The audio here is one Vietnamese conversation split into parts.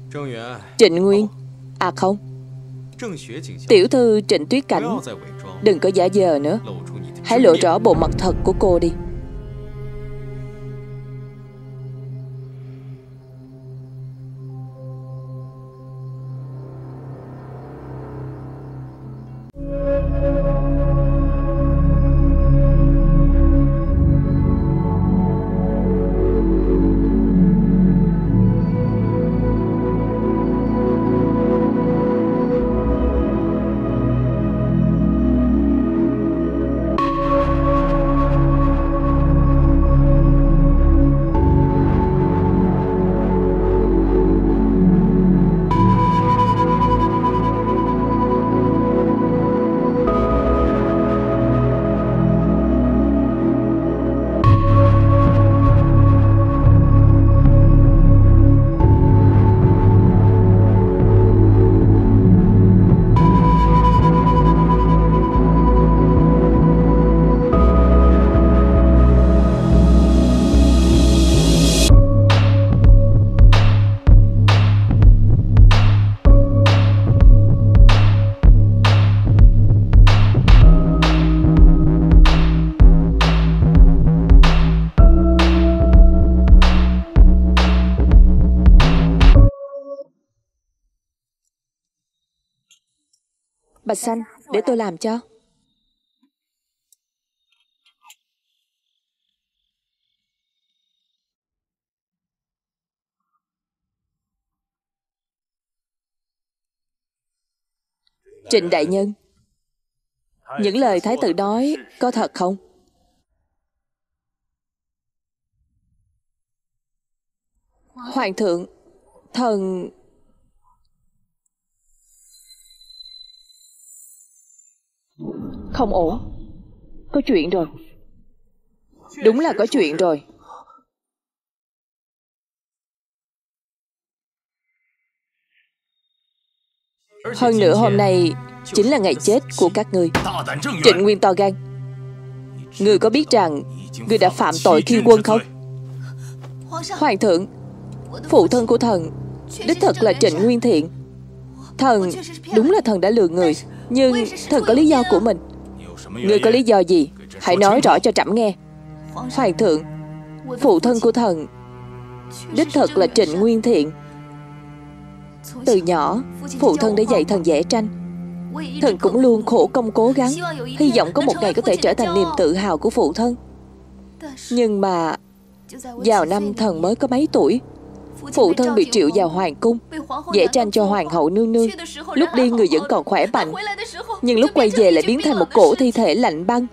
Trịnh Nguyên. À không, tiểu thư Trịnh Tuyết Cảnh. Đừng có giả vờ nữa. Hãy lộ rõ bộ mặt thật của cô đi. Bạch Xanh, để tôi làm cho. Trịnh đại nhân, những lời thái tử nói có thật không? Hoàng thượng, thần... Không ổn. Có chuyện rồi. Đúng là có chuyện rồi. Hơn nữa hôm nay chính là ngày chết của các ngươi. Trịnh Nguyên to gan. Ngươi có biết rằng ngươi đã phạm tội khi quân không? Hoàng thượng, phụ thân của thần đích thực là Trịnh Nguyên Thiện. Thần, đúng là thần đã lừa người, nhưng thần có lý do của mình. Ngươi có lý do gì? Hãy nói rõ cho trẫm nghe. Hoàng thượng, phụ thân của thần đích thực là Trịnh Nguyên Thiện. Từ nhỏ, phụ thân đã dạy thần vẽ tranh. Thần cũng luôn khổ công cố gắng, hy vọng có một ngày có thể trở thành niềm tự hào của phụ thân. Nhưng mà vào năm thần mới có mấy tuổi, phụ thân bị triệu vào hoàng cung vẽ tranh cho hoàng hậu nương nương. Lúc đi người vẫn còn khỏe mạnh, nhưng lúc quay về lại biến thành một cổ thi thể lạnh băng.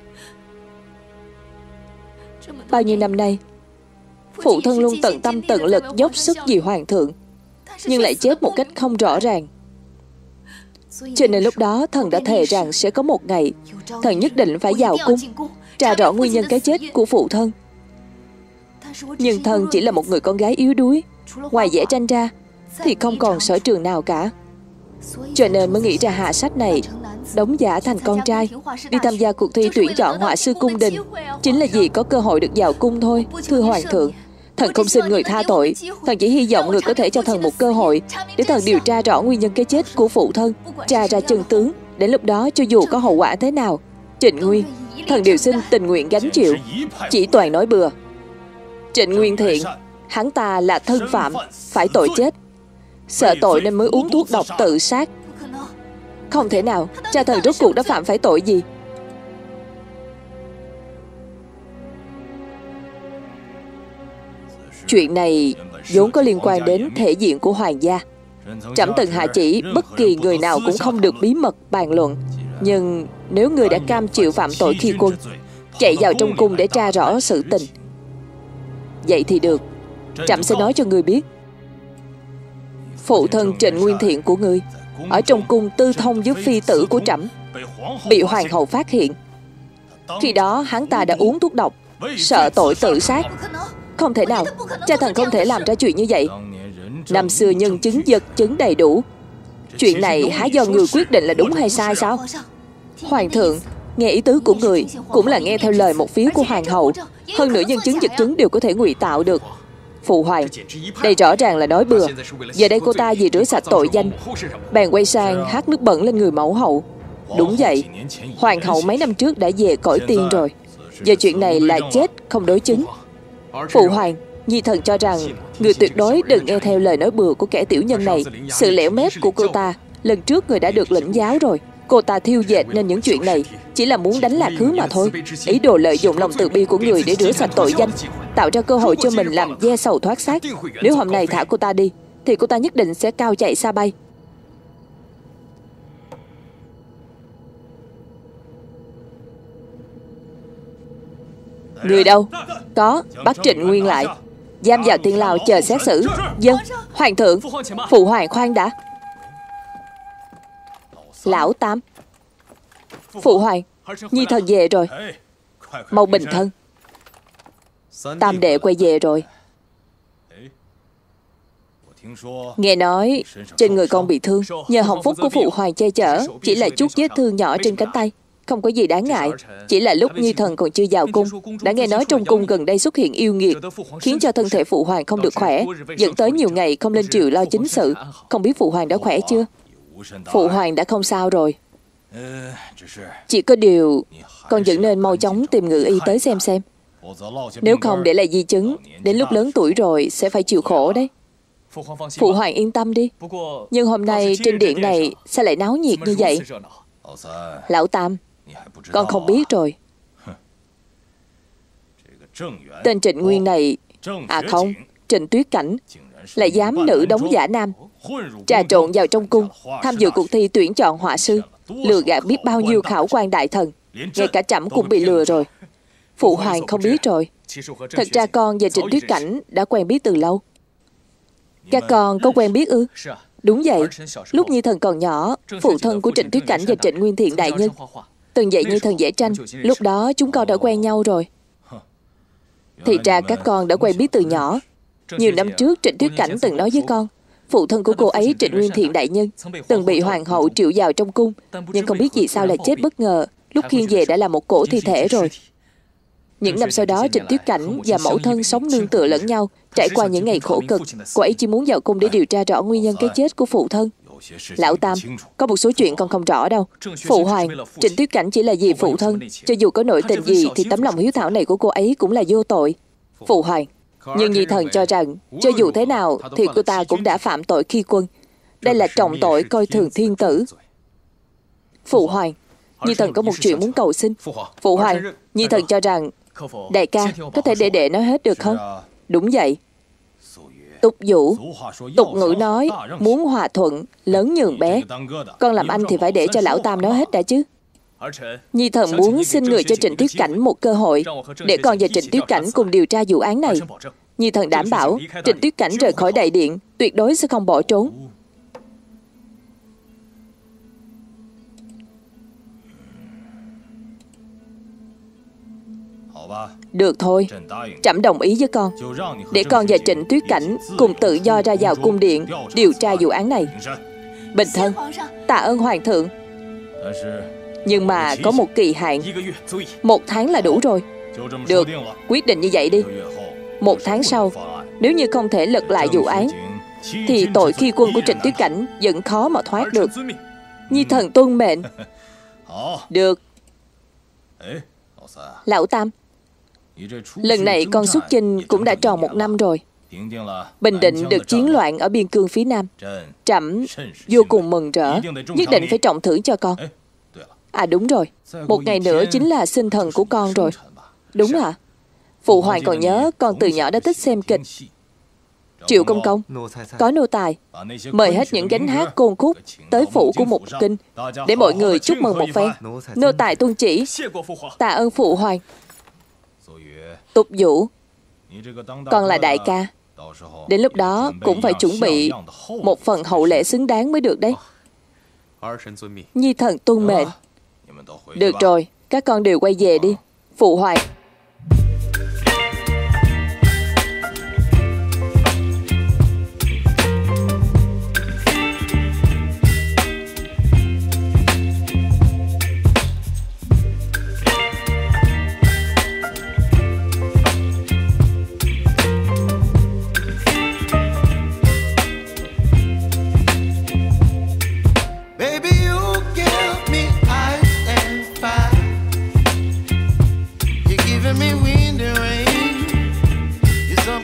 Bao nhiêu năm nay, phụ thân luôn tận tâm tận lực dốc sức vì hoàng thượng, nhưng lại chết một cách không rõ ràng. Cho nên lúc đó thần đã thề rằng sẽ có một ngày thần nhất định phải vào cung tra rõ nguyên nhân cái chết của phụ thân. Nhưng thần chỉ là một người con gái yếu đuối, ngoài vẽ tranh ra thì không còn sở trường nào cả. Cho nên mới nghĩ ra hạ sách này, đóng giả thành con trai, đi tham gia cuộc thi tuyển chọn họa sư cung đình, chính là vì có cơ hội được vào cung thôi. Thưa hoàng thượng, thần không xin người tha tội. Thần chỉ hy vọng người có thể cho thần một cơ hội để thần điều tra rõ nguyên nhân cái chết của phụ thân, tra ra chân tướng. Đến lúc đó cho dù có hậu quả thế nào, Trịnh Nguyên, thần đều xin tình nguyện gánh chịu. Chỉ toàn nói bừa. Trịnh Nguyên Thiện, hắn ta là thân phạm, phải tội chết. Sợ tội nên mới uống thuốc độc tự sát. Không thể nào. Cha thần rốt cuộc đã phạm phải tội gì? Chuyện này vốn có liên quan đến thể diện của hoàng gia. Trẫm từng hạ chỉ bất kỳ người nào cũng không được bí mật bàn luận. Nhưng nếu người đã cam chịu phạm tội khi quân, chạy vào trong cung để tra rõ sự tình, vậy thì được. Trẫm sẽ nói cho người biết. Phụ thân Trịnh Nguyên Thiện của ngươi ở trong cung tư thông với phi tử của trẫm, bị hoàng hậu phát hiện. Khi đó hắn ta đã uống thuốc độc, sợ tội tự sát. Không thể nào. Cha thần không thể làm ra chuyện như vậy. Năm xưa nhân chứng vật chứng đầy đủ. Chuyện này há do người quyết định là đúng hay sai sao? Hoàng thượng, nghe ý tứ của người cũng là nghe theo lời một phía của hoàng hậu. Hơn nữa nhân chứng vật chứng đều có thể ngụy tạo được. Phụ hoàng, đây rõ ràng là nói bừa. Giờ đây cô ta vì rửa sạch tội danh, bèn quay sang hát nước bẩn lên người mẫu hậu. Đúng vậy, hoàng hậu mấy năm trước đã về cõi tiên rồi. Giờ chuyện này là chết không đối chứng. Phụ hoàng, nhi thần cho rằng người tuyệt đối đừng nghe theo lời nói bừa của kẻ tiểu nhân này. Sự lẻo mép của cô ta, lần trước người đã được lĩnh giáo rồi. Cô ta thiêu dệt nên những chuyện này chỉ là muốn đánh lạc hướng mà thôi. Ý đồ lợi dụng lòng từ bi của người để rửa sạch tội danh, tạo ra cơ hội cho mình làm gieo sầu thoát xác. Nếu hôm nay thả cô ta đi thì cô ta nhất định sẽ cao chạy xa bay. Người đâu? Có, bắt Trịnh Nguyên lại, giam vào thiên lao chờ xét xử. Dân, hoàng thượng. Phụ hoàng khoan đã. Lão Tam. Phụ hoàng, nhi thần về rồi. Mau bình thân. Tam đệ quay về rồi. Nghe nói trên người con bị thương, nhờ hồng phúc của phụ hoàng che chở. Chỉ là chút vết thương nhỏ trên cánh tay, không có gì đáng ngại. Chỉ là lúc nhi thần còn chưa vào cung, đã nghe nói trong cung gần đây xuất hiện yêu nghiệt, khiến cho thân thể phụ hoàng không được khỏe, dẫn tới nhiều ngày không lên triều lo chính sự. Không biết phụ hoàng đã khỏe chưa? Phụ hoàng đã không sao rồi. Chỉ có điều con vẫn nên mau chóng tìm ngự y tới xem. Nếu không để lại di chứng, đến lúc lớn tuổi rồi sẽ phải chịu khổ đấy. Phụ hoàng yên tâm đi. Nhưng hôm nay trên điện này sao lại náo nhiệt như vậy? Lão Tam, con không biết rồi. Tên Trịnh Nguyên này, à không, Trịnh Tuyết Cảnh, lại dám nữ đóng giả nam, trà trộn vào trong cung, tham dự cuộc thi tuyển chọn họa sư, lừa gạt biết bao nhiêu khảo quan đại thần. Ngay cả trẫm cũng bị lừa rồi. Phụ hoàng không biết rồi. Thật ra con và Trịnh Tuyết Cảnh đã quen biết từ lâu. Các con có quen biết ư? Đúng vậy. Lúc nhi thần còn nhỏ, phụ thân của Trịnh Tuyết Cảnh và Trịnh Nguyên Thiện đại nhân từng dạy nhi thần vẽ tranh. Lúc đó chúng con đã quen nhau rồi. Thì ra các con đã quen biết từ nhỏ. Nhiều năm trước Trịnh Tuyết Cảnh từng nói với con, phụ thân của cô ấy Trịnh Nguyên Thiện đại nhân từng bị hoàng hậu triệu vào trong cung, nhưng không biết vì sao lại chết bất ngờ. Lúc khiêng về đã là một cổ thi thể rồi. Những năm sau đó Trịnh Tuyết Cảnh và mẫu thân sống nương tựa lẫn nhau, trải qua những ngày khổ cực. Cô ấy chỉ muốn vào cung để điều tra rõ nguyên nhân cái chết của phụ thân. Lão Tam, có một số chuyện con không rõ đâu. Phụ hoàng, Trịnh Tuyết Cảnh chỉ là vì phụ thân. Cho dù có nội tình gì thì tấm lòng hiếu thảo này của cô ấy cũng là vô tội. Phụ hoàng, nhưng nhi thần cho rằng cho dù thế nào thì cô ta cũng đã phạm tội khi quân. Đây là trọng tội coi thường thiên tử. Phụ hoàng, nhi thần có một chuyện muốn cầu xin. Phụ hoàng, nhi thần cho rằng đại ca có thể để đệ nói hết được không? Đúng vậy. Tục vũ, tục ngữ nói muốn hòa thuận, lớn nhường bé. Con làm anh thì phải để cho lão Tam nói hết đã chứ. Nhi thần muốn xin người cho Trịnh Tuyết Cảnh một cơ hội, để con và Trịnh Tuyết Cảnh cùng điều tra vụ án này. Nhi thần đảm bảo Trịnh Tuyết Cảnh rời khỏi đại điện tuyệt đối sẽ không bỏ trốn. Được thôi, trẫm đồng ý với con. Để con và Trịnh Tuyết Cảnh cùng tự do ra vào cung điện điều tra vụ án này. Bình thân. Tạ ơn hoàng thượng. Nhưng mà có một kỳ hạn, 1 tháng là đủ rồi. Được, quyết định như vậy đi. 1 tháng sau, nếu như không thể lật lại vụ án, thì tội khi quân của Trịnh Tuyết Cảnh vẫn khó mà thoát được. Nhi thần tuân mệnh. Được. Lão Tam, lần này con xuất chinh cũng đã tròn 1 năm rồi. Bình định được chiến loạn ở biên cương phía Nam. Trẫm vô cùng mừng rỡ, nhất định phải trọng thưởng cho con. À đúng rồi, 1 ngày nữa chính là sinh thần của con rồi. Đúng hả? Phụ hoàng còn nhớ con từ nhỏ đã thích xem kịch. Triệu công công, có nô tài, mời hết những gánh hát côn khúc tới phủ của Mục Kinh để mọi người chúc mừng một phen. Nô tài tuân chỉ. Tạ ơn phụ hoàng. Tục vũ, con là đại ca, đến lúc đó cũng phải chuẩn bị một phần hậu lễ xứng đáng mới được đấy. Nhi thần tuân mệnh. Được rồi, các con đều quay về đi. Phụ hoàng.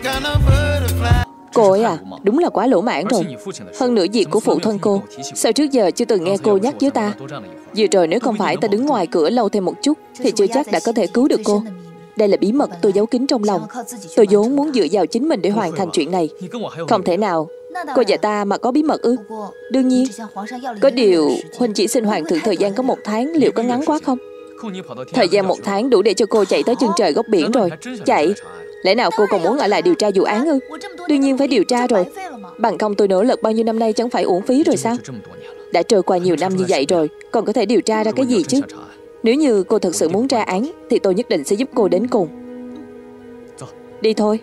Cô ấy à, đúng là quá lỗ mãn rồi. Hơn nữa việc của phụ thân cô, sao trước giờ chưa từng nghe cô nhắc với ta? Vừa rồi nếu không phải ta đứng ngoài cửa lâu thêm một chút thì chưa chắc đã có thể cứu được cô. Đây là bí mật tôi giấu kín trong lòng. Tôi vốn muốn dựa vào chính mình để hoàn thành chuyện này. Không thể nào. Cô và ta mà có bí mật ư? Đương nhiên. Có điều huynh chỉ xin hoàng thượng thời gian có 1 tháng, liệu có ngắn quá không? Thời gian 1 tháng đủ để cho cô chạy tới chân trời góc biển rồi. Chạy? Lẽ nào cô còn muốn ở lại điều tra vụ án ư? Đương nhiên phải điều tra rồi. Bằng không tôi nỗ lực bao nhiêu năm nay chẳng phải uổng phí rồi sao? Đã trôi qua nhiều năm như vậy rồi, còn có thể điều tra ra cái gì chứ? Nếu như cô thật sự muốn tra án thì tôi nhất định sẽ giúp cô đến cùng. Đi thôi.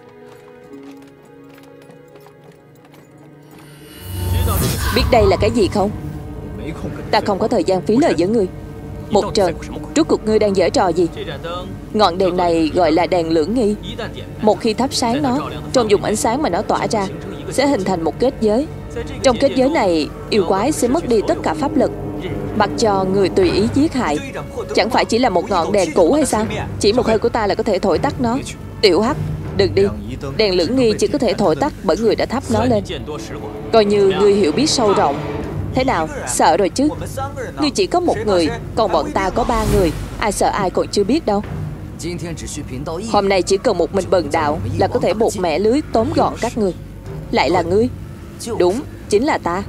Biết đây là cái gì không? Ta không có thời gian phí lời với ngươi. Một Trần, rốt cuộc ngươi đang giở trò gì? Ngọn đèn này gọi là đèn lưỡng nghi. Một khi thắp sáng nó, trong dùng ánh sáng mà nó tỏa ra, sẽ hình thành một kết giới. Trong kết giới này, yêu quái sẽ mất đi tất cả pháp lực, mặc cho người tùy ý giết hại. Chẳng phải chỉ là một ngọn đèn cũ hay sao? Chỉ một hơi của ta là có thể thổi tắt nó. Tiểu Hắc, đừng đi. Đèn lưỡng nghi chỉ có thể thổi tắt bởi người đã thắp nó lên. Coi như ngươi hiểu biết sâu rộng. Thế nào, sợ rồi chứ? Ngươi chỉ có 1 người, còn bọn ta có 3 người. Ai sợ ai còn chưa biết đâu. Hôm nay chỉ cần một mình bần đạo là có thể buộc mẻ lưới tóm gọn các ngươi. Lại là ngươi? Đúng, chính là ta.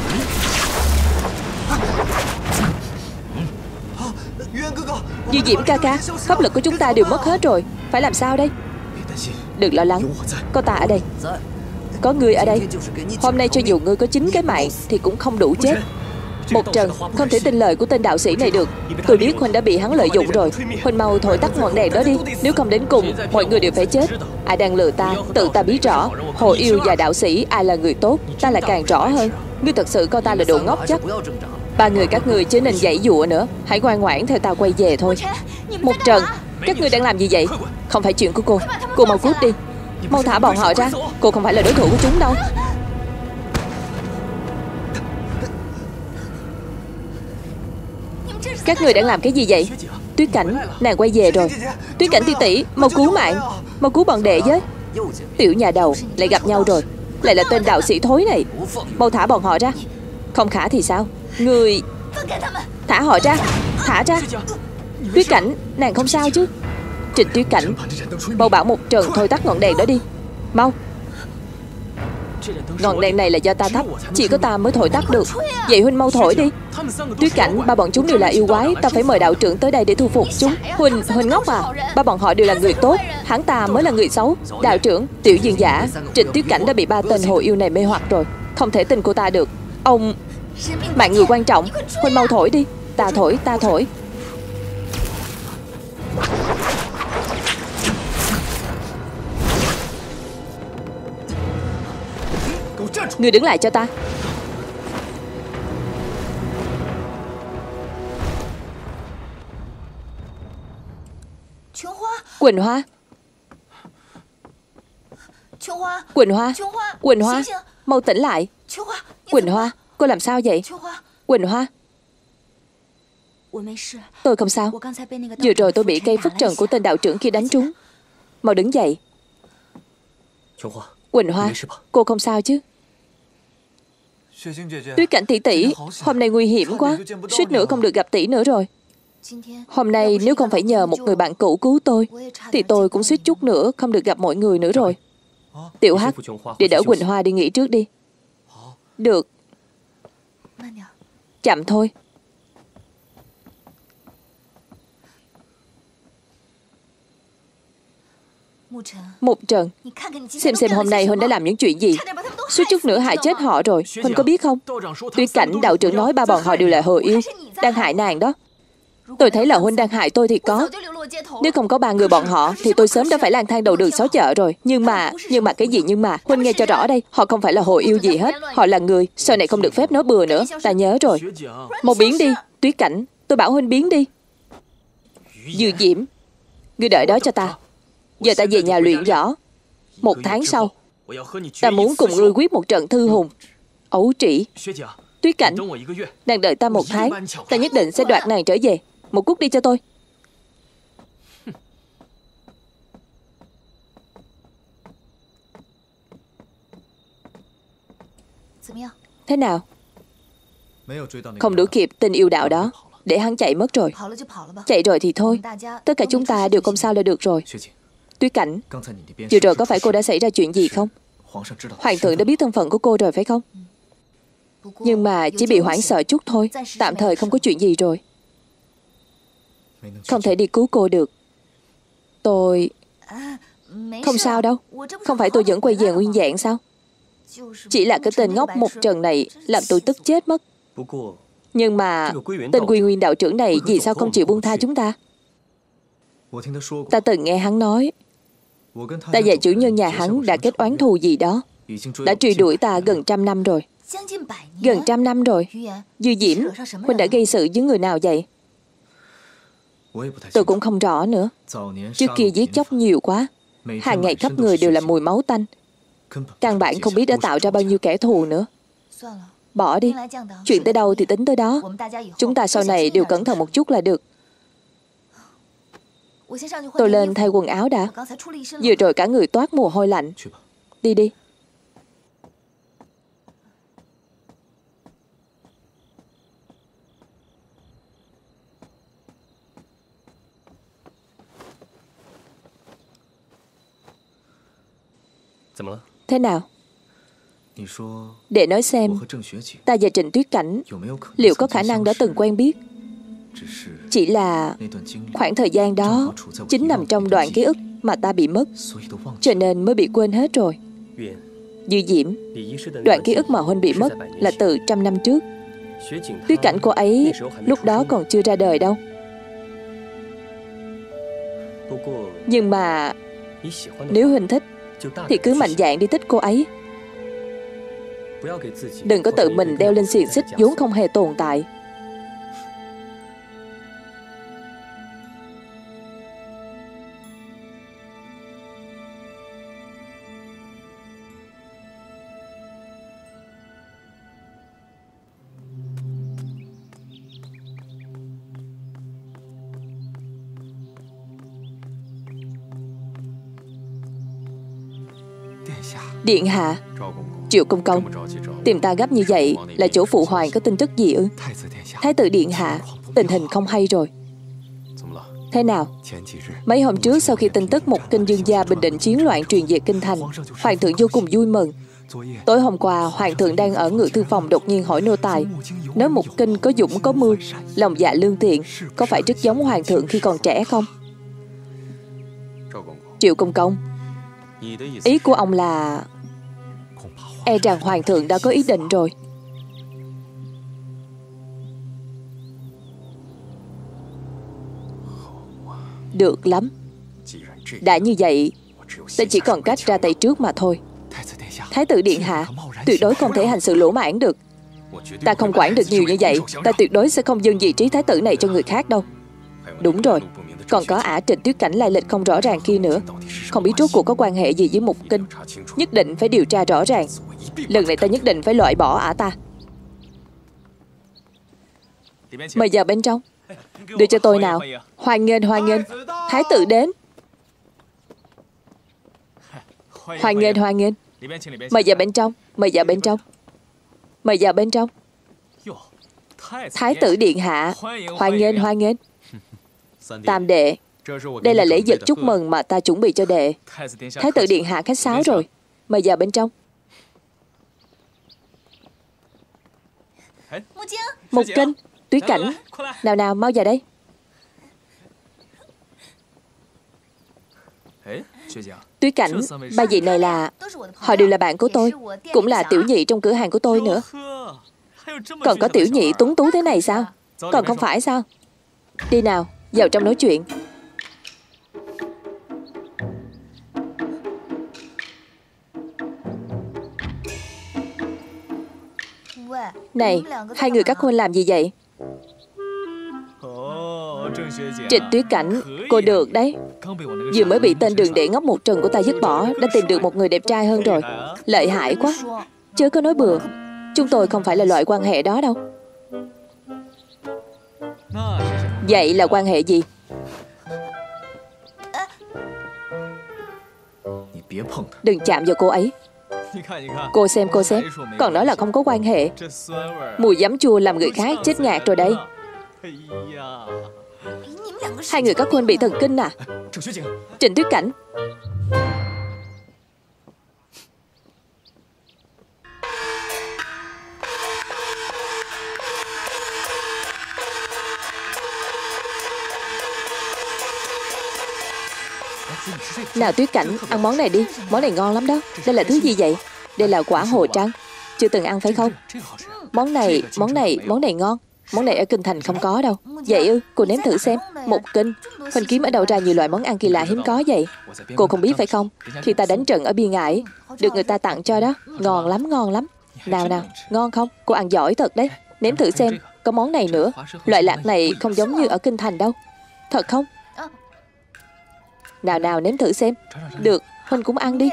Duy Diễm ca ca, pháp lực của chúng ta đều mất hết rồi. Phải làm sao đây? Đừng lo lắng, có ta ở đây. Có ngươi ở đây. Hôm nay cho dù ngươi có 9 cái mạng thì cũng không đủ chết. Một Trần, không thể tin lời của tên đạo sĩ này được. Tôi biết huynh đã bị hắn lợi dụng rồi. Huynh mau thổi tắt ngọn đèn đó đi. Nếu không đến cùng, mọi người đều phải chết. Ai đang lừa ta, tự ta biết rõ. Hồ yêu và đạo sĩ ai là người tốt, ta lại càng rõ hơn. Ngươi thật sự coi ta là đồ ngốc chắc. 3 người các ngươi chứ nên dãy dụa nữa. Hãy ngoan ngoãn theo ta quay về thôi. Một Trần, các ngươi đang làm gì vậy? Không phải chuyện của cô. Cô mau cút đi. Mau thả bọn họ ra. Cô không phải là đối thủ của chúng đâu. Các người đang làm cái gì vậy? Tuyết Cảnh, nàng quay về rồi. Tuyết Cảnh tỷ tỷ, mau cứu mạng. Mau cứu bọn đệ với. Tiểu nhà đầu, lại gặp nhau rồi. Lại là tên đạo sĩ thối này. Mau thả bọn họ ra. Không khả thì sao? Người... Thả họ ra. Thả ra. Tuyết Cảnh, nàng không sao chứ? Trịnh Tuyết Cảnh, mau bảo Một Trần thôi tắt ngọn đèn đó đi. Mau. Ngọn đèn này là do ta thắp, chỉ có ta mới thổi tắt được. Vậy huynh mau thổi đi. Tuyết Cảnh, 3 bọn chúng đều là yêu quái. Ta phải mời đạo trưởng tới đây để thu phục chúng. Huynh ngốc à? 3 bọn họ đều là người tốt, hắn ta mới là người xấu. Đạo trưởng, Tiểu Dương Giả, Trịnh Tuyết Cảnh đã bị 3 tên hồ yêu này mê hoặc rồi. Không thể tin cô ta được. Ông... Mạng người quan trọng. Huynh mau thổi đi. Ta thổi, ta thổi. Ngươi đứng lại cho ta. Quỳnh Hoa. Quỳnh Hoa. Quỳnh Hoa, mau tỉnh lại. Quỳnh Hoa, cô làm sao vậy? Quỳnh Hoa. Tôi không sao. Vừa rồi tôi bị cây phất trần của tên đạo trưởng kia đánh trúng. Mau đứng dậy. Quỳnh Hoa, cô không sao chứ? Tuyết Cảnh tỷ tỷ, hôm nay nguy hiểm quá. Suýt nữa không được gặp tỷ nữa rồi. Hôm nay nếu không phải nhờ một người bạn cũ cứu tôi thì tôi cũng suýt chút nữa không được gặp mọi người nữa rồi. Tiểu Hắc, để đỡ Quỳnh Hoa đi nghỉ trước đi. Được. Chậm thôi. Một Trần, xem hôm nay Huynh đã làm những chuyện gì. Suýt chút nữa hại chết họ rồi. Huynh có biết không? Tuyết Cảnh, đạo trưởng nói 3 bọn họ đều là hồ yêu, đang hại nàng đó. Tôi thấy là Huynh đang hại tôi thì có. Nếu không có 3 người bọn họ thì tôi sớm đã phải lang thang đầu đường xó chợ rồi. Nhưng mà cái gì nhưng mà? Huynh nghe cho rõ đây. Họ không phải là hồ yêu gì hết. Họ là người. Sau này không được phép nói bừa nữa. Ta nhớ rồi. Mau biến đi. Tuyết Cảnh, tôi bảo Huynh biến đi. Dư Diễm, ngươi đợi đó cho ta. Giờ ta về nhà luyện võ. 1 tháng sau, ta muốn cùng ngươi quyết một trận thư hùng. Ấu trĩ. Tuyết Cảnh, nàng đợi ta 1 tháng. Ta nhất định sẽ đoạt nàng trở về. Một cút đi cho tôi. Thế nào? Không đuổi kịp tình yêu đạo đó, để hắn chạy mất rồi. Chạy rồi thì thôi, tất cả chúng ta đều không sao là được rồi. Tuyết Cảnh, vừa rồi có phải cô đã xảy ra chuyện gì không? Hoàng thượng đã biết thân phận của cô rồi phải không? Nhưng mà chỉ bị hoảng sợ chút thôi, tạm thời không có chuyện gì rồi. Không thể đi cứu cô được. Tôi... Không sao đâu. Không phải tôi vẫn quay về nguyên dạng sao? Chỉ là cái tên ngốc một trần này làm tôi tức chết mất. Nhưng mà tên Quy Nguyên đạo trưởng này vì sao không chịu buông tha chúng ta? Ta từng nghe hắn nói, ta và chủ nhân nhà hắn đã kết oán thù gì đó, đã truy đuổi ta gần 100 năm rồi. Gần 100 năm rồi. Dư Diễm, huynh đã gây sự với người nào vậy? Tôi cũng không rõ nữa. Trước kia giết chóc nhiều quá, hàng ngày khắp người đều là mùi máu tanh. Căn bản không biết đã tạo ra bao nhiêu kẻ thù nữa. Bỏ đi, chuyện tới đâu thì tính tới đó. Chúng ta sau này đều cẩn thận một chút là được. Tôi lên thay quần áo đã. Vừa rồi cả người toát mồ hôi lạnh. Đi đi. Thế nào? Để nói xem, ta và Trịnh Tuyết Cảnh liệu có khả năng đã từng quen biết. Chỉ là khoảng thời gian đó chính nằm trong đoạn ký ức mà ta bị mất, cho nên mới bị quên hết rồi. Dư Diễm, đoạn ký ức mà huynh bị mất là từ 100 năm trước. Tuyết Cảnh cô ấy lúc đó còn chưa ra đời đâu. Nhưng mà nếu huynh thích thì cứ mạnh dạn đi thích cô ấy. Đừng có tự mình đeo lên xiềng xích vốn không hề tồn tại. Điện hạ, Triệu công công, tìm ta gấp như vậy là chỗ phụ hoàng có tin tức gì ư? Thái tử điện hạ, tình hình không hay rồi. Thế nào? Mấy hôm trước sau khi tin tức một kinh dương gia bình định chiến loạn truyền về kinh thành, hoàng thượng vô cùng vui mừng. Tối hôm qua, hoàng thượng đang ở ngự thư phòng đột nhiên hỏi nô tài, nói một kinh có dũng có mưu, lòng dạ lương thiện, có phải rất giống hoàng thượng khi còn trẻ không? Triệu công công, ý của ông là e rằng hoàng thượng đã có ý định rồi. Được lắm. Đã như vậy, ta chỉ còn cách ra tay trước mà thôi. Thái tử điện hạ, tuyệt đối không thể hành sự lỗ mãng được. Ta không quản được nhiều như vậy, ta tuyệt đối sẽ không dâng vị trí thái tử này cho người khác đâu. Đúng rồi, còn có ả Trịnh Tuyết Cảnh lai lịch không rõ ràng kia nữa, không biết rốt cuộc có quan hệ gì với Mục Kinh. Nhất định phải điều tra rõ ràng. Lần này ta nhất định phải loại bỏ ả ta. Mời vào bên trong. Đưa cho tôi nào. Hoan nghênh, hoan nghênh. Thái tử đến. Hoan nghênh, hoan nghênh. Mời vào bên trong. Mời vào bên trong. Mời vào bên trong. Thái tử điện hạ, hoan nghênh, hoan nghênh. Tam đệ, đây là lễ vật chúc mừng mà ta chuẩn bị cho đệ. Thái tử điện hạ khách sáo rồi. Mời vào bên trong. Mục Kinh, Tuyết Cảnh, nào nào mau vào đây. Tuyết Cảnh, ba vị này là... Họ đều là bạn của tôi, cũng là tiểu nhị trong cửa hàng của tôi nữa. Còn có tiểu nhị tuấn tú thế này sao? Còn không phải sao? Đi nào, vào trong nói chuyện. Này, hai người các huynh làm gì vậy? Trịnh Tuyết Cảnh, cô được đấy. Vừa mới bị tên đường đệ ngốc một trần của ta dứt bỏ, đã tìm được một người đẹp trai hơn rồi. Lợi hại quá. Chớ có nói bừa. Chúng tôi không phải là loại quan hệ đó đâu. Vậy là quan hệ gì? Đừng chạm vào cô ấy. Cô xem, còn nói là không có quan hệ. Mùi giấm chua làm người khác chết ngạt rồi đây. Hai người các cô bị thần kinh à? Trịnh Tuyết Cảnh. Nào Tuyết Cảnh, ăn món này đi. Món này ngon lắm đó. Đây là thứ gì vậy? Đây là quả hồ trắng. Chưa từng ăn phải không? Món này ngon. Món này ở Kinh Thành không có đâu. Vậy ư? Cô nếm thử xem. Một kinh. Huỳnh kiếm ở đâu ra nhiều loại món ăn kỳ lạ hiếm có vậy? Cô không biết phải không? Khi ta đánh trận ở Biên Ải, được người ta tặng cho đó. Ngon lắm. Nào, ngon không? Cô ăn giỏi thật đấy. Nếm thử xem. Có món này nữa. Loại lạc này không giống như ở Kinh Thành đâu. Thật không? Nào nếm thử xem. Được, Huỳnh cũng ăn đi.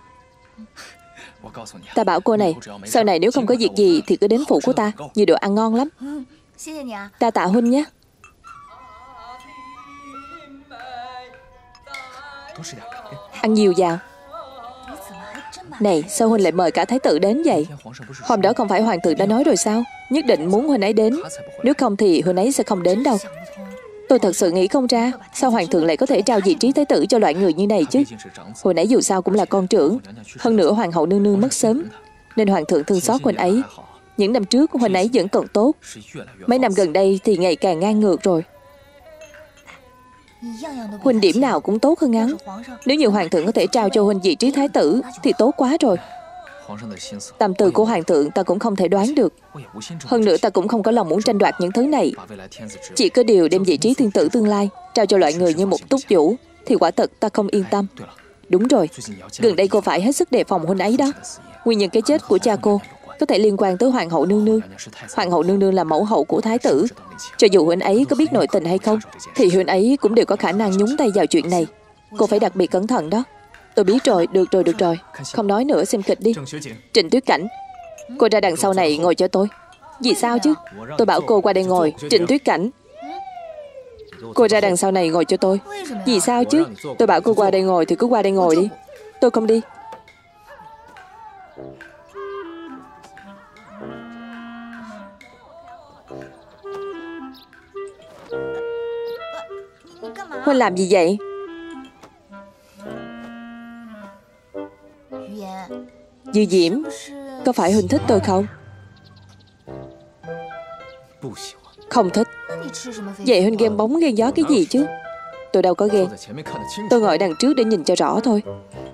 Ta bảo cô này, sau này nếu không có việc gì thì cứ đến phủ của ta. Nhiều đồ ăn ngon lắm. Ta tạ Huỳnh nhé. Ăn nhiều vào. Này, sao Huỳnh lại mời cả thái tử đến vậy? Hôm đó không phải hoàng thượng đã nói rồi sao? Nhất định muốn Huỳnh ấy đến. Nếu không thì Huỳnh ấy sẽ không đến đâu. Tôi thật sự nghĩ không ra, sao hoàng thượng lại có thể trao vị trí thái tử cho loại người như này chứ? Hồi nãy dù sao cũng là con trưởng. Hơn nữa hoàng hậu nương nương mất sớm, nên hoàng thượng thương xót Huỳnh ấy. Những năm trước Huỳnh ấy vẫn còn tốt. Mấy năm gần đây thì ngày càng ngang ngược rồi. Huỳnh điểm nào cũng tốt hơn hắn. Nếu như hoàng thượng có thể trao cho Huỳnh vị trí thái tử thì tốt quá rồi. Tâm tư của hoàng thượng ta cũng không thể đoán được. Hơn nữa ta cũng không có lòng muốn tranh đoạt những thứ này. Chỉ có điều đem vị trí thiên tử tương lai trao cho loại người như một túc chủ thì quả thật ta không yên tâm. Đúng rồi, gần đây cô phải hết sức đề phòng Huỳnh ấy đó. Nguyên nhân cái chết của cha cô có thể liên quan tới hoàng hậu nương nương. Hoàng hậu nương nương là mẫu hậu của thái tử. Cho dù Huỳnh ấy có biết nội tình hay không thì Huỳnh ấy cũng đều có khả năng nhúng tay vào chuyện này. Cô phải đặc biệt cẩn thận đó. Tôi biết rồi, được rồi. Không nói nữa, xem kịch đi. Trịnh Tuyết Cảnh, cô ra đằng sau này ngồi cho tôi. Vì sao chứ? Tôi bảo cô qua đây ngồi. Trịnh Tuyết Cảnh, cô ra đằng sau này ngồi cho tôi. Vì sao chứ? Tôi bảo cô qua đây ngồi thì cứ qua đây ngồi đi. Tôi không đi. Huynh làm gì vậy? Dư Diễm, có phải Huynh thích tôi không? Không thích. Vậy Huynh ghen bóng ghen gió cái gì chứ? Tôi đâu có ghen. Tôi ngồi đằng trước để nhìn cho rõ thôi.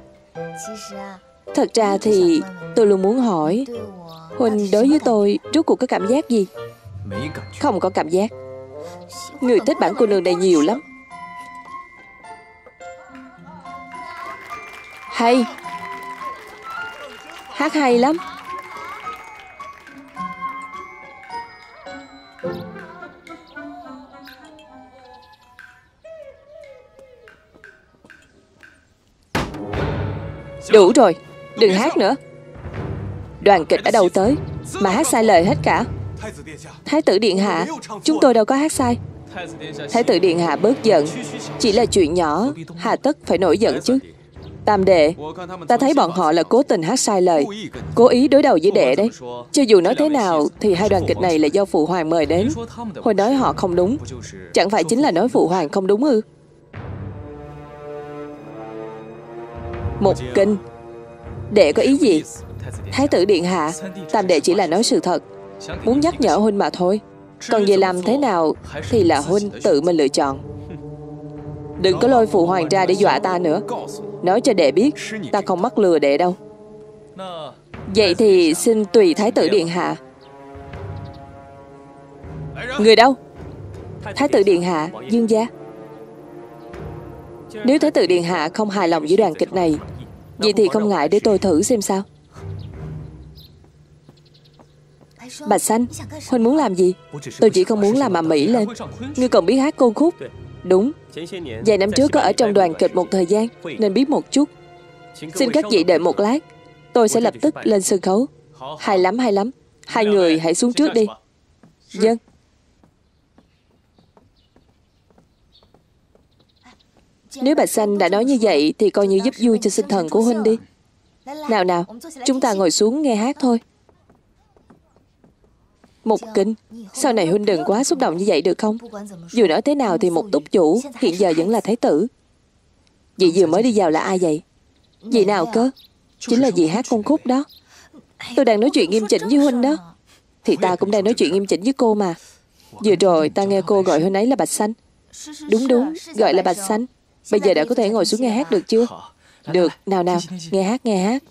Thật ra thì tôi luôn muốn hỏi Huynh đối với tôi rốt cuộc có cảm giác gì? Không có cảm giác. Người thích bản cô nương này nhiều lắm. Hay. Hát hay lắm. Đủ rồi, đừng hát nữa. Đoàn kịch ở đâu tới mà hát sai lời hết cả. Thái tử điện hạ, chúng tôi đâu có hát sai. Thái tử điện hạ bớt giận, chỉ là chuyện nhỏ, hà tất phải nổi giận chứ. Tam đệ, ta thấy bọn họ là cố tình hát sai lời, cố ý đối đầu với đệ đấy. Cho dù nói thế nào thì hai đoàn kịch này là do phụ hoàng mời đến. Hồi nói họ không đúng, chẳng phải chính là nói phụ hoàng không đúng ư? Một kinh. Đệ có ý gì? Thái tử điện hạ, tam đệ chỉ là nói sự thật, muốn nhắc nhở Huynh mà thôi. Còn về làm thế nào thì là Huynh tự mình lựa chọn. Đừng có lôi phụ hoàng ra để dọa ta nữa. Nói cho đệ biết ta không mắc lừa đệ đâu. Vậy thì xin tùy thái tử điện hạ. Người đâu? Thái tử điện hạ, Dương gia. Nếu thái tử điện hạ không hài lòng với đoàn kịch này, vậy thì không ngại để tôi thử xem sao. Bạch Xanh, Huynh muốn làm gì? Tôi chỉ không muốn làm ầm ĩ lên. Ngươi còn biết hát côn khúc? Đúng. Vài năm trước có ở trong đoàn kịch một thời gian nên biết một chút. Xin các vị đợi một lát, tôi sẽ lập tức lên sân khấu. Hay lắm. Hai người hãy xuống trước đi. Vâng. Nếu Bạch Xanh đã nói như vậy thì coi như giúp vui cho sinh thần của Huynh đi. Nào nào, chúng ta ngồi xuống nghe hát thôi. Mục Kinh, sau này huynh đừng quá xúc động như vậy được không? Dù nói thế nào thì Mục túc chủ hiện giờ vẫn là thái tử. Dì vừa mới đi vào là ai vậy? Dì nào cơ? Chính là dì hát con khúc đó. Tôi đang nói chuyện nghiêm chỉnh với huynh đó. Thì ta cũng đang nói chuyện nghiêm chỉnh với cô mà. Vừa rồi ta nghe cô gọi huynh ấy là Bạch Xanh. Đúng đúng, gọi là Bạch Xanh. Bây giờ đã có thể ngồi xuống nghe hát được chưa? Được, nào nào, nghe hát nghe hát.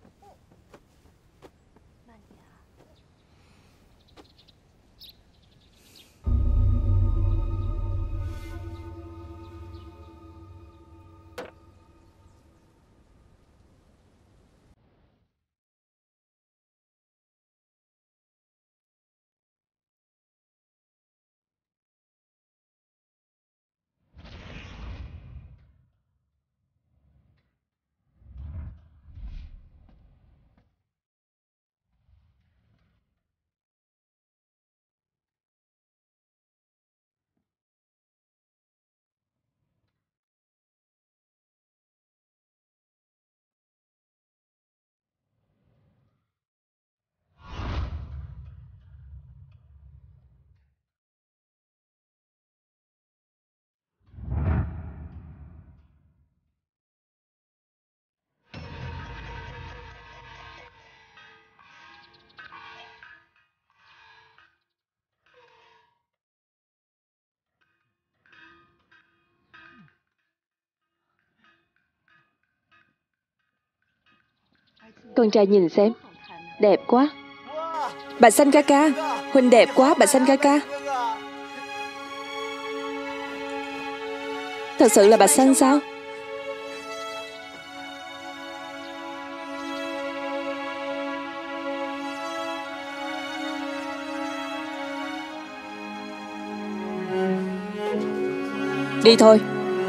Con trai nhìn xem. Đẹp quá. Bạch Xanh ca ca, huynh đẹp quá Bạch Xanh ca ca. Thật sự là Bạch Xanh sao? Đi thôi.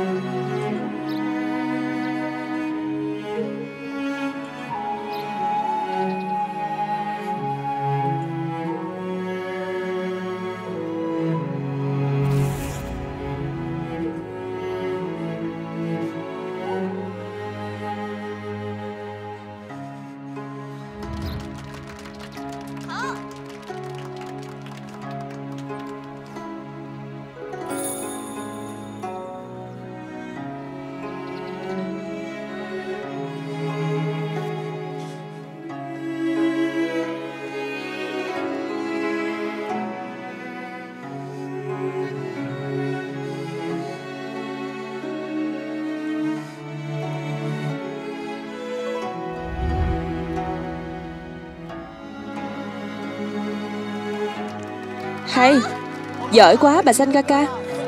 Hay, giỏi quá Bạch Xanh ca ca.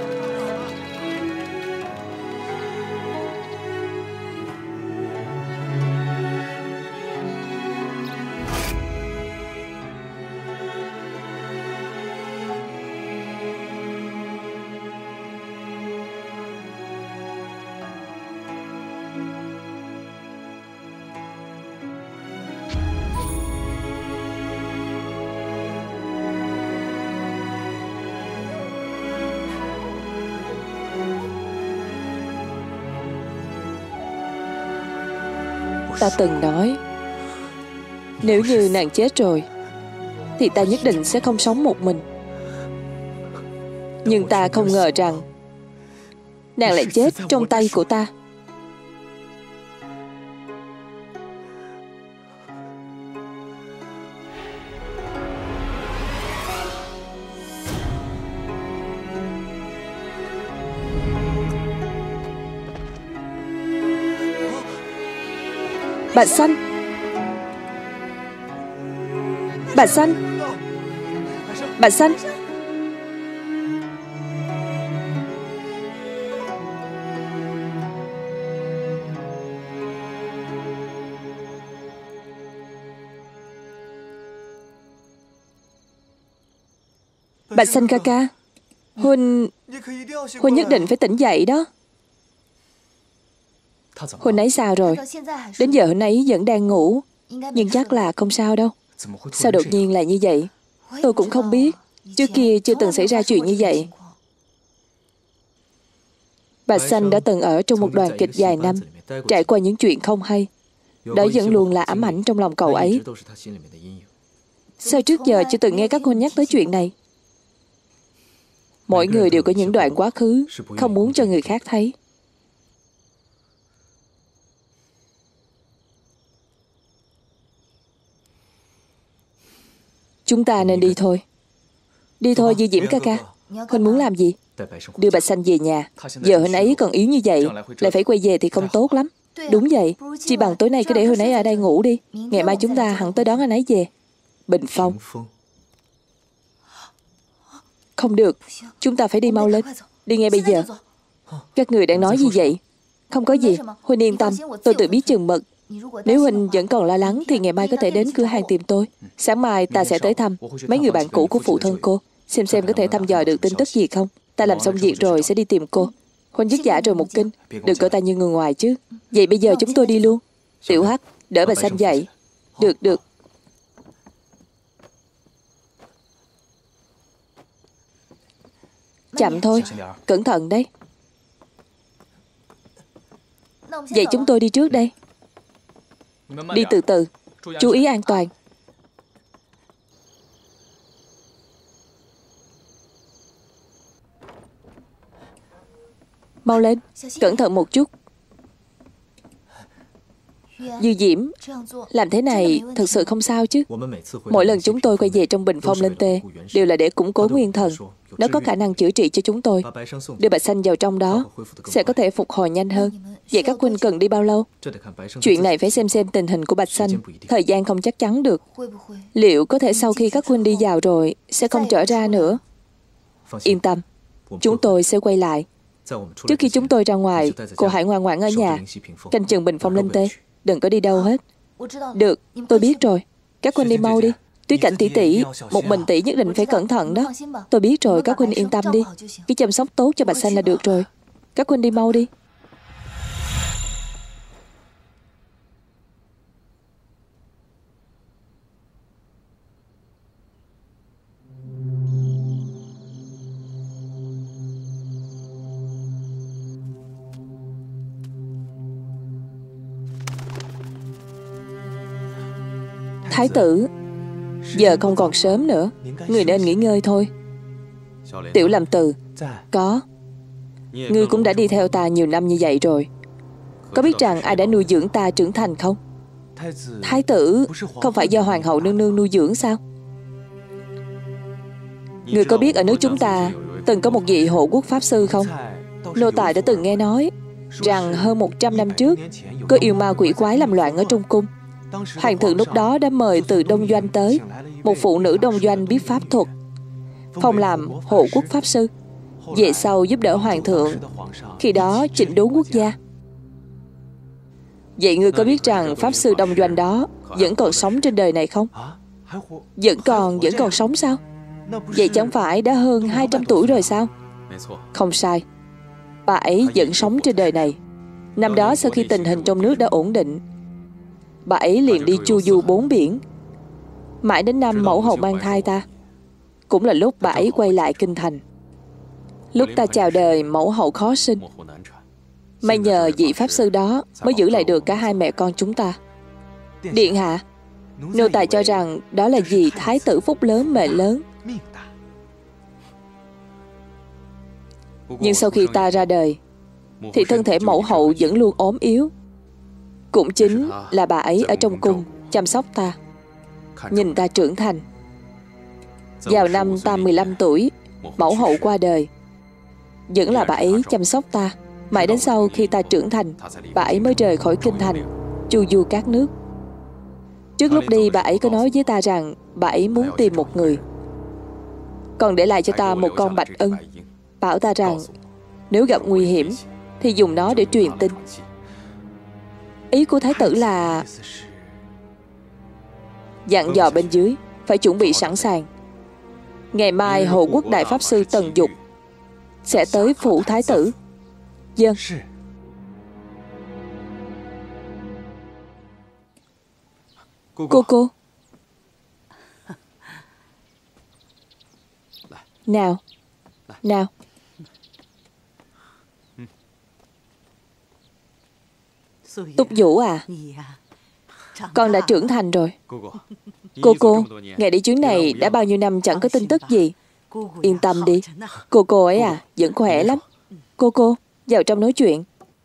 Ta từng nói, nếu như nàng chết rồi thì ta nhất định sẽ không sống một mình. Nhưng ta không ngờ rằng nàng lại chết trong tay của ta. Bạch Xanh, Bạch Xanh, Bạch Xanh. Bạch Xanh ca ca, Huynh nhất định phải tỉnh dậy đó. Huynh ấy sao rồi? Đến giờ huynh ấy vẫn đang ngủ. Nhưng chắc là không sao đâu. Sao đột nhiên lại như vậy? Tôi cũng không biết. Trước kia chưa từng xảy ra chuyện như vậy. Bạch Xanh đã từng ở trong một đoàn kịch dài năm, trải qua những chuyện không hay. Đó vẫn luôn là ám ảnh trong lòng cậu ấy. Sao trước giờ chưa từng nghe các cô nhắc tới chuyện này? Mỗi người đều có những đoạn quá khứ không muốn cho người khác thấy. Chúng ta nên đi thôi. Đi thôi Dư Diễm ca ca. Huynh muốn làm gì? Đưa Bạch Xanh về nhà. Giờ huynh ấy còn yếu như vậy, lại phải quay về thì không tốt lắm. Đúng vậy, chỉ bằng tối nay cứ để huynh ấy ở đây ngủ đi. Ngày mai chúng ta hẳn tới đón anh ấy về. Bình Phong. Không được, chúng ta phải đi mau lên. Đi ngay bây giờ. Các người đang nói gì vậy? Không có gì, Huynh yên tâm, tôi tự biết chừng mực. Nếu Huynh vẫn còn lo lắng thì ngày mai có thể đến cửa hàng tìm tôi. Sáng mai ta sẽ tới thăm mấy người bạn cũ của phụ thân cô, xem có thể thăm dò được tin tức gì không. Ta làm xong việc rồi sẽ đi tìm cô. Huynh dứt giả rồi một kinh, đừng coi ta như người ngoài chứ. Vậy bây giờ chúng tôi đi luôn. Tiểu Hắc, đỡ Bạch Xanh dậy. Được. Chậm thôi, cẩn thận đấy. Vậy chúng tôi đi trước đây. Đi từ từ, chú ý an toàn. Mau lên, cẩn thận một chút. Dư Diễm, làm thế này thật sự không sao chứ? Mỗi lần chúng tôi quay về trong Bình Phong lên tê đều là để củng cố nguyên thần. Nó có khả năng chữa trị cho chúng tôi. Đưa Bạch Xanh vào trong đó sẽ có thể phục hồi nhanh hơn. Vậy các huynh cần đi bao lâu? Chuyện này phải xem tình hình của Bạch Xanh. Thời gian không chắc chắn được. Liệu có thể sau khi các huynh đi vào rồi sẽ không trở ra nữa? Yên tâm, chúng tôi sẽ quay lại. Trước khi chúng tôi ra ngoài, cô hãy ngoan ngoãn ở nhà, canh chừng Bình Phong lên tê. Đừng có đi đâu hết. Được, tôi biết rồi. Các huynh đi mau đi. Tuyết Cảnh tỷ tỷ, một mình tỷ nhất định phải cẩn thận đó. Tôi biết rồi, các huynh yên tâm đi. Cứ chăm sóc tốt cho Bạch Xanh là được rồi. Các huynh đi mau đi. Thái tử, giờ không còn sớm nữa, người nên nghỉ ngơi thôi. Tiểu Lâm Từ, có. Ngươi cũng đã đi theo ta nhiều năm như vậy rồi. Có biết rằng ai đã nuôi dưỡng ta trưởng thành không? Thái tử không phải do Hoàng hậu nương nương nuôi dưỡng sao? Ngươi có biết ở nước chúng ta từng có một vị hộ quốc pháp sư không? Nô tài đã từng nghe nói rằng hơn 100 năm trước có yêu ma quỷ quái làm loạn ở trong cung. Hoàng thượng lúc đó đã mời từ Đông Doanh tới một phụ nữ Đông Doanh biết pháp thuật, phong làm hộ quốc pháp sư, về sau giúp đỡ hoàng thượng khi đó chỉnh đốn quốc gia. Vậy ngươi có biết rằng pháp sư Đông Doanh đó vẫn còn sống trên đời này không? Vẫn còn sống sao? Vậy chẳng phải đã hơn 200 tuổi rồi sao? Không sai, bà ấy vẫn sống trên đời này. Năm đó sau khi tình hình trong nước đã ổn định, bà ấy liền đi chu du 4 biển. Mãi đến năm mẫu hậu mang thai ta, cũng là lúc bà ấy quay lại kinh thành. Lúc ta chào đời mẫu hậu khó sinh, may nhờ vị pháp sư đó mới giữ lại được cả hai mẹ con chúng ta. Điện hạ, nô tài cho rằng đó là vì thái tử phúc lớn mệnh lớn. Nhưng sau khi ta ra đời thì thân thể mẫu hậu vẫn luôn ốm yếu. Cũng chính là bà ấy ở trong cung chăm sóc ta, nhìn ta trưởng thành. Vào năm ta 15 tuổi, mẫu hậu qua đời. Vẫn là bà ấy chăm sóc ta. Mãi đến sau khi ta trưởng thành, bà ấy mới rời khỏi kinh thành, chu du các nước. Trước lúc đi, bà ấy có nói với ta rằng bà ấy muốn tìm một người, còn để lại cho ta một con bạch ưng, bảo ta rằng nếu gặp nguy hiểm thì dùng nó để truyền tin. Ý của thái tử là dặn dò bên dưới phải chuẩn bị sẵn sàng. Ngày mai hộ quốc đại pháp sư Tần Dục sẽ tới phủ thái tử. Vâng. Cô Nào Túc Vũ à, Con đã trưởng thành rồi. Cô, ngài đi chuyến này đã bao nhiêu năm chẳng có tin tức gì. Yên tâm đi, cô ấy à, vẫn khỏe lắm. Cô, vào trong nói chuyện.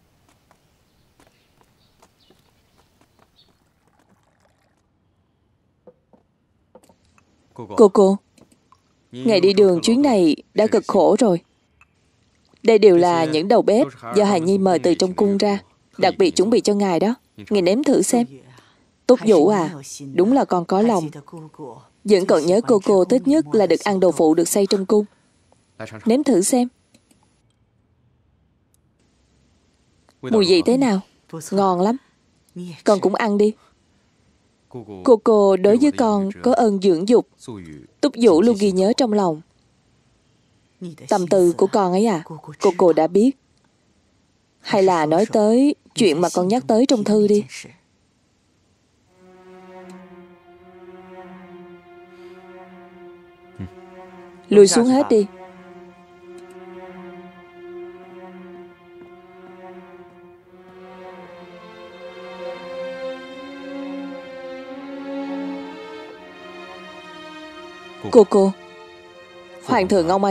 Cô, ngài đi đường chuyến này đã cực khổ rồi. Đây đều là những đầu bếp do Hài Nhi mời từ trong cung ra, đặc biệt chuẩn bị cho ngài đó. Ngài nếm thử xem. Túc Vũ à, đúng là con có lòng. Vẫn còn nhớ cô thích nhất là được ăn đồ phụ được xay trong cung. Nếm thử xem. Mùi vị thế nào? Ngon lắm. Con cũng ăn đi. Cô đối với con có ơn dưỡng dục. Túc Vũ luôn ghi nhớ trong lòng. Tâm tư của con ấy à, cô đã biết. Hay là nói tới chuyện mà con nhắc tới trong thư đi. Lùi xuống hết đi. Cô, Hoàng thượng ông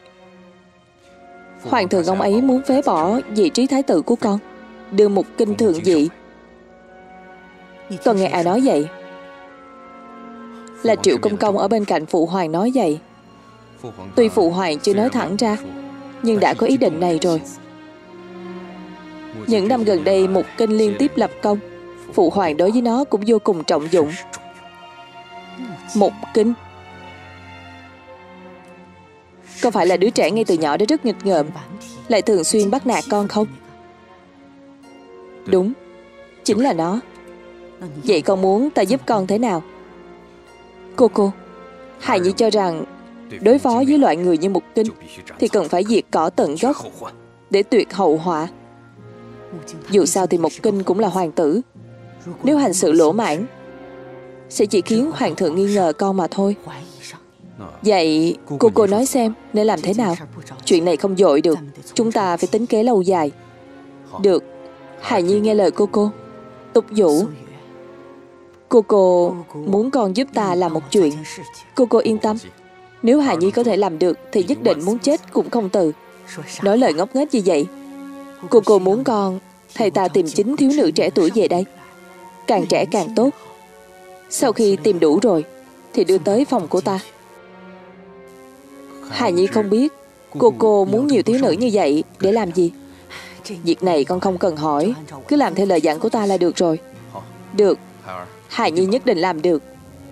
ấy muốn phế bỏ vị trí thái tử của con, đưa Mục Kinh thượng vị. Con nghe ai nói vậy? Là Triệu Công Công ở bên cạnh Phụ Hoàng nói vậy. Tuy Phụ Hoàng chưa nói thẳng ra, nhưng đã có ý định này rồi. Những năm gần đây Mục Kinh liên tiếp lập công, Phụ Hoàng đối với nó cũng vô cùng trọng dụng. Mục Kinh có phải là đứa trẻ ngay từ nhỏ đã rất nghịch ngợm, lại thường xuyên bắt nạt con không? Đúng, chính là nó. Vậy con muốn ta giúp con thế nào? Cô, Hài Nhi cho rằng đối phó với loại người như Mục Kinh thì cần phải diệt cỏ tận gốc để tuyệt hậu họa. Dù sao thì Mục Kinh cũng là hoàng tử. Nếu hành sự lỗ mãng sẽ chỉ khiến hoàng thượng nghi ngờ con mà thôi. Vậy cô nói xem nên làm thế nào? Chuyện này không vội được, chúng ta phải tính kế lâu dài. Được, Hài Nhi nghe lời cô. Túc Vũ, cô muốn con giúp ta làm một chuyện. Cô yên tâm, nếu Hài Nhi có thể làm được thì nhất định muốn chết cũng không từ. Nói lời ngốc nghếch như vậy. Cô muốn con thầy ta tìm chính thiếu nữ trẻ tuổi về đây, càng trẻ càng tốt. Sau khi tìm đủ rồi thì đưa tới phòng của ta. Hài Nhi không biết cô muốn nhiều thiếu nữ như vậy để làm gì. Việc này con không cần hỏi, cứ làm theo lời dặn của ta là được rồi. Được, Hài Nhi nhất định làm được.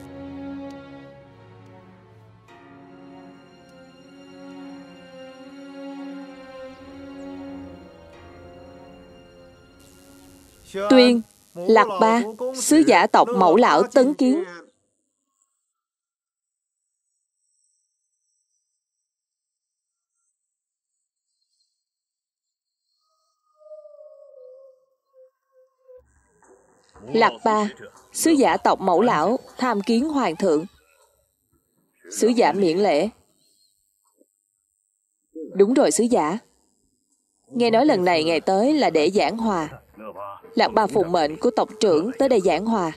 Tuyên, Lạc Ba, sứ giả tộc Mẫu Lão tấn kiến. Lạc Ba, sứ giả tộc Mẫu Lão tham kiến hoàng thượng. Sứ giả miễn lễ. Đúng rồi sứ giả. Nghe nói lần này ngài tới là để giảng hòa. Lạc Ba phụng mệnh của tộc trưởng tới đây giảng hòa.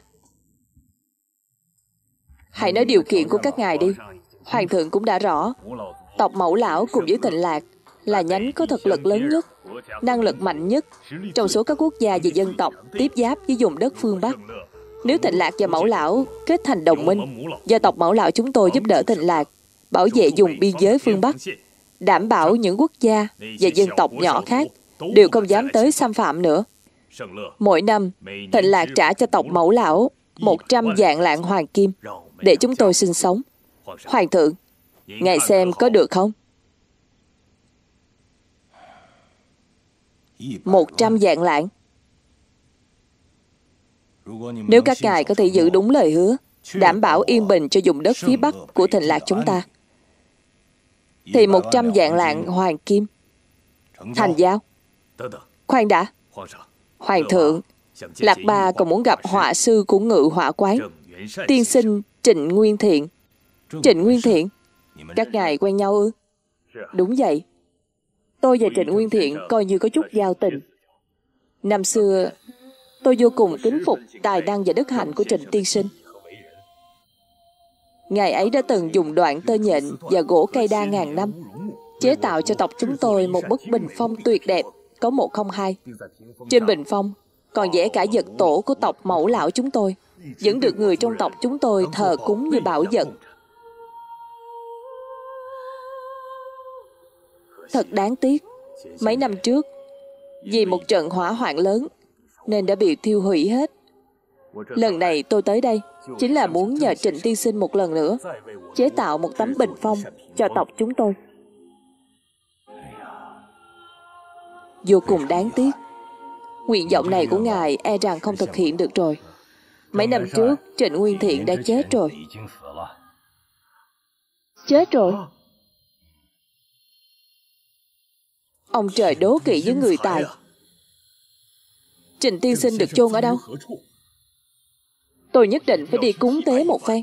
Hãy nói điều kiện của các ngài đi. Hoàng thượng cũng đã rõ. Tộc Mẫu Lão cùng với Thịnh Lạc là nhánh có thực lực lớn nhất, năng lực mạnh nhất trong số các quốc gia về dân tộc tiếp giáp với vùng đất phương Bắc. Nếu Thịnh Lạc và Mẫu Lão kết thành đồng minh, do tộc Mẫu Lão chúng tôi giúp đỡ Thịnh Lạc bảo vệ vùng biên giới phương Bắc, đảm bảo những quốc gia và dân tộc nhỏ khác đều không dám tới xâm phạm nữa. Mỗi năm, Thịnh Lạc trả cho tộc Mẫu Lão 100 vạn lạng hoàng kim để chúng tôi sinh sống. Hoàng thượng, ngài xem có được không? 100 vạn lạng. Nếu các ngài có thể giữ đúng lời hứa, đảm bảo yên bình cho vùng đất phía Bắc của Thịnh Lạc chúng ta, thì 100 vạn lạng hoàng kim thành giao. Khoan đã, hoàng thượng, Lạc Ba còn muốn gặp họa sư của Ngự Họa Quán, tiên sinh Trịnh Nguyên Thiện. Trịnh Nguyên Thiện, các ngài quen nhau ư? Đúng vậy. Tôi và Trịnh Nguyên Thiện coi như có chút giao tình. Năm xưa Tôi vô cùng kính phục tài năng và đức hạnh của Trịnh tiên sinh. Ngài ấy đã từng dùng đoạn tơ nhện và gỗ cây đa ngàn năm chế tạo cho tộc chúng tôi một bức bình phong tuyệt đẹp, có 102. Trên bình phong còn vẽ cả vật tổ của tộc Mẫu Lão chúng tôi, vẫn được người trong tộc chúng tôi thờ cúng như bảo vật. Thật đáng tiếc, mấy năm trước, vì một trận hỏa hoạn lớn nên đã bị thiêu hủy hết. Lần này tôi tới đây chính là muốn nhờ Trịnh tiên sinh một lần nữa chế tạo một tấm bình phong cho tộc chúng tôi. Vô cùng đáng tiếc, nguyện vọng này của ngài e rằng không thực hiện được rồi. Mấy năm trước, Trịnh Nguyên Thiện đã chết rồi. Chết rồi? Ông trời đố kỵ với người tài. Trịnh tiên sinh được chôn ở đâu? Tôi nhất định phải đi cúng tế một phen.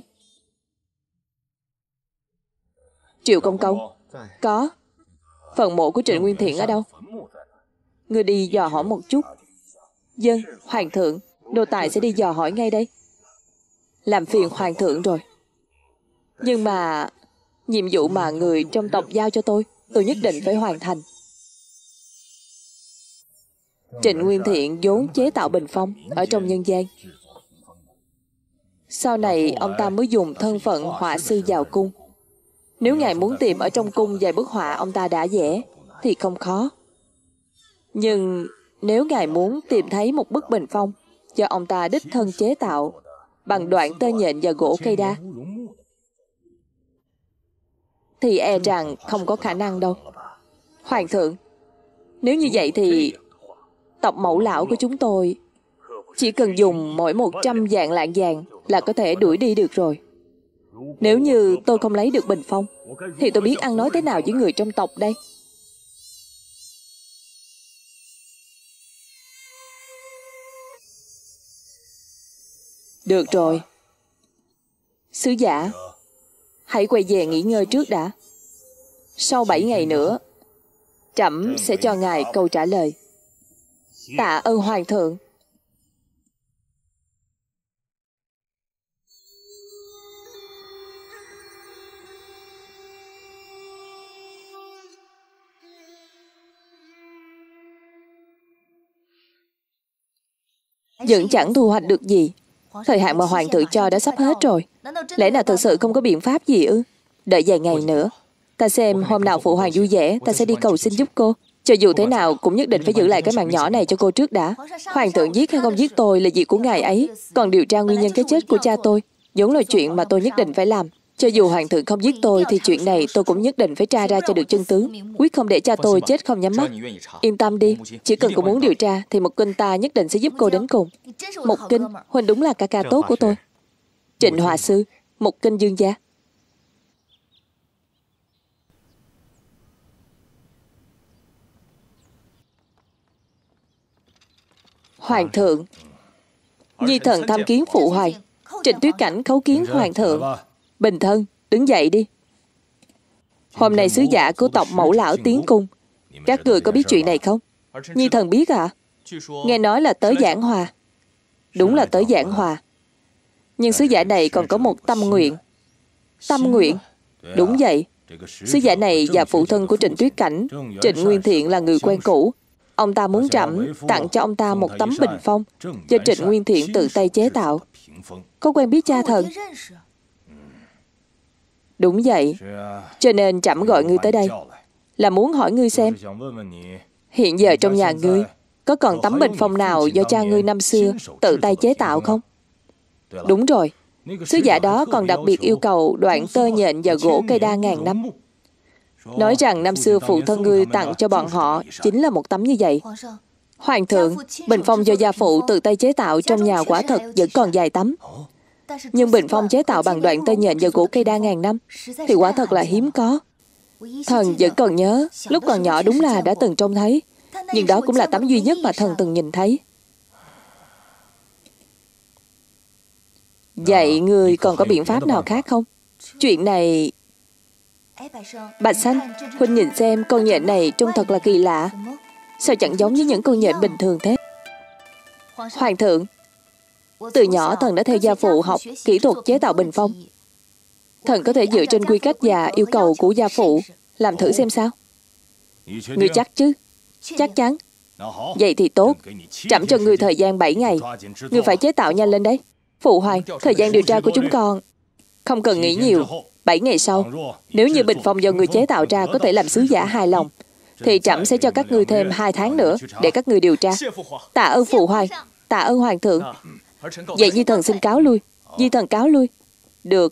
Triệu Công Công. Có. Phần mộ của Trịnh Nguyên Thiện ở đâu? Ngươi đi dò hỏi một chút. Vâng, Hoàng thượng. Nô tài sẽ đi dò hỏi ngay đây. Làm phiền Hoàng thượng rồi. Nhưng mà nhiệm vụ mà người trong tộc giao cho tôi nhất định phải hoàn thành. Trịnh Nguyên Thiện vốn chế tạo bình phong ở trong nhân gian. Sau này ông ta mới dùng thân phận họa sư vào cung. Nếu ngài muốn tìm ở trong cung vài bức họa ông ta đã vẽ thì không khó. Nhưng nếu ngài muốn tìm thấy một bức bình phong do ông ta đích thân chế tạo bằng đoạn tơ nhện và gỗ cây đa thì e rằng không có khả năng đâu. Hoàng thượng, nếu như vậy thì tộc Mẫu Lão của chúng tôi chỉ cần dùng mỗi 100 vạn lạng vàng là có thể đuổi đi được rồi. Nếu như tôi không lấy được bình phong thì tôi biết ăn nói thế nào với người trong tộc đây? Được rồi. Sứ giả, hãy quay về nghỉ ngơi trước đã. Sau 7 ngày nữa, trẫm sẽ cho ngài câu trả lời. Tạ ơn Hoàng thượng. Vẫn chẳng thu hoạch được gì. Thời hạn mà Hoàng thượng cho đã sắp hết rồi. Lẽ nào thật sự không có biện pháp gì ư? Đợi vài ngày nữa. Ta xem hôm nào phụ hoàng vui vẻ, ta sẽ đi cầu xin giúp cô. Cho dù thế nào cũng nhất định phải giữ lại cái mạng nhỏ này cho cô trước đã. Hoàng thượng giết hay không giết tôi là việc của ngài ấy. Còn điều tra nguyên nhân cái chết của cha tôi vốn là chuyện mà tôi nhất định phải làm. Cho dù Hoàng thượng không giết tôi thì chuyện này tôi cũng nhất định phải tra ra cho được chân tướng. Quyết không để cha tôi chết không nhắm mắt. Yên tâm đi, chỉ cần cô muốn điều tra thì Mục Kinh ta nhất định sẽ giúp cô đến cùng. Mục Kinh, huynh đúng là ca ca tốt của tôi. Trịnh Hòa sư, Mục Kinh dương gia. Hoàng thượng, nhi thần tham kiến phụ hoàng. Trịnh Tuyết Cảnh khấu kiến Hoàng thượng. Bình Thân, đứng dậy đi. Hôm nay sứ giả của tộc Mẫu Lão tiến cung. Các người có biết chuyện này không? Nhi thần biết ạ. Nghe nói là tới giảng hòa. Đúng là tới giảng hòa. Nhưng sứ giả này còn có một tâm nguyện. Tâm nguyện? Đúng vậy. Sứ giả này và phụ thân của Trịnh Tuyết Cảnh, Trịnh Nguyên Thiện là người quen cũ. Ông ta muốn trẫm tặng cho ông ta một tấm bình phong do Trịnh Nguyên Thiện tự tay chế tạo. Có quen biết cha thần? Đúng vậy. Cho nên trẫm gọi ngươi tới đây là muốn hỏi ngươi xem hiện giờ trong nhà ngươi có còn tấm bình phong nào do cha ngươi năm xưa tự tay chế tạo không? Đúng rồi. Sứ giả đó còn đặc biệt yêu cầu đoạn tơ nhện và gỗ cây đa ngàn năm. Nói rằng năm xưa phụ thân ngươi tặng cho bọn họ chính là một tấm như vậy. Hoàng thượng, bình phong do gia phụ tự tay chế tạo trong nhà quả thật vẫn còn vài tấm. Nhưng bình phong chế tạo bằng đoạn tơ nhện và gỗ cây đa ngàn năm thì quả thật là hiếm có. Thần vẫn còn nhớ, lúc còn nhỏ đúng là đã từng trông thấy. Nhưng đó cũng là tấm duy nhất mà thần từng nhìn thấy. Vậy ngươi còn có biện pháp nào khác không? Chuyện này... Bạch Xanh, huynh nhìn xem con nhện này trông thật là kỳ lạ. Sao chẳng giống như những con nhện bình thường thế? Hoàng thượng, từ nhỏ thần đã theo gia phụ học kỹ thuật chế tạo bình phong. Thần có thể dựa trên quy cách và yêu cầu của gia phụ làm thử xem sao. Ngươi chắc chứ? Chắc chắn. Vậy thì tốt. Trẫm cho ngươi thời gian 7 ngày. Ngươi phải chế tạo nhanh lên đấy. Phụ hoàng, thời gian điều tra của chúng con không cần nghĩ nhiều. 7 ngày sau, nếu như bình phong do ngươi chế tạo ra có thể làm sứ giả hài lòng, thì trẫm sẽ cho các ngươi thêm 2 tháng nữa để các ngươi điều tra. Tạ ơn phụ hoàng. Tạ ơn hoàng thượng. Vậy Di thần xin cáo lui. Di thần cáo lui. Được.